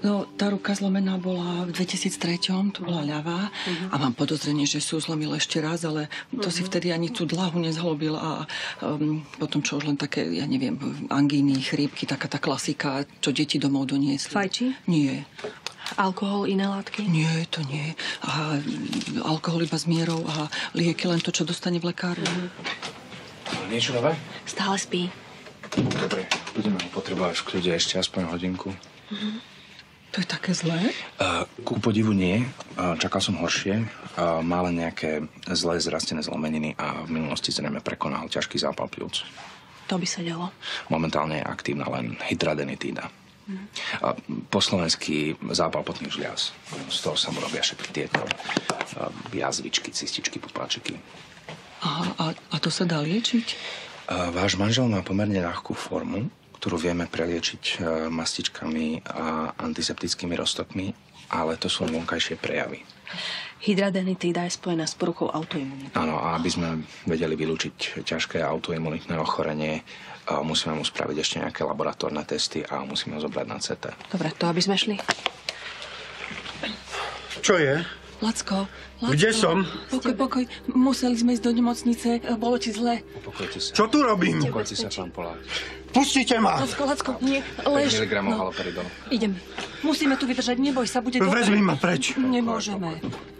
No, tá ruka zlomená bola v 2003, to bola ľavá a mám podozrenie, že sú zlomil ešte raz, ale to si vtedy ani tú dlahu nezhlobil a potom čo už len také, ja neviem, angíny, chrípky, taká tá klasika, čo deti domov doniesli. Fajčí? Nie. Alkohol, iné látky? Nie, to nie. A alkohol iba s mierou a lieky len to, čo dostane v lekárni. Niečo nové? Stále spí. Dobre, budeme ho potrebovať v kľude ešte aspoň hodinku. To je také zlé? Ku podivu nie. Čakal som horšie. Má len nejaké zlé zrastené zlomeniny a v minulosti zrejme prekonal ťažký zápal pľúc. To by sa dalo. Momentálne je aktívna len hydradenitída. Po slovensky zápal potných žľaz. Z toho sa mu robia všetky tieto jazvičky, cističky, pupáčiky. A to sa dá liečiť? Váš manžel má pomerne ľahkú formu, ktorú vieme preliečiť mastičkami a antiseptickými roztokmi, ale to sú vonkajšie prejavy. Hydradenitída je spojená s poruchou autoimunity. Áno, a aby sme vedeli vylúčiť ťažké autoimunitné ochorenie, musíme mu spraviť ešte nejaké laboratórne testy a musíme ho zobrať na CT. Dobre, to aby sme šli. Čo je? Lacko. Kde som? Pokoj. Museli sme ísť do nemocnice. Bolo ti zle. Upokojte sa. Čo tu robím? Upokojte sa, pán Polák. Pustite ma! Lacko, nie. 5 Lež. miligramov haloperidol. Ideme. Musíme tu vydržať. Neboj sa, bude dobre. Vezmi ma preč. Nemôžeme.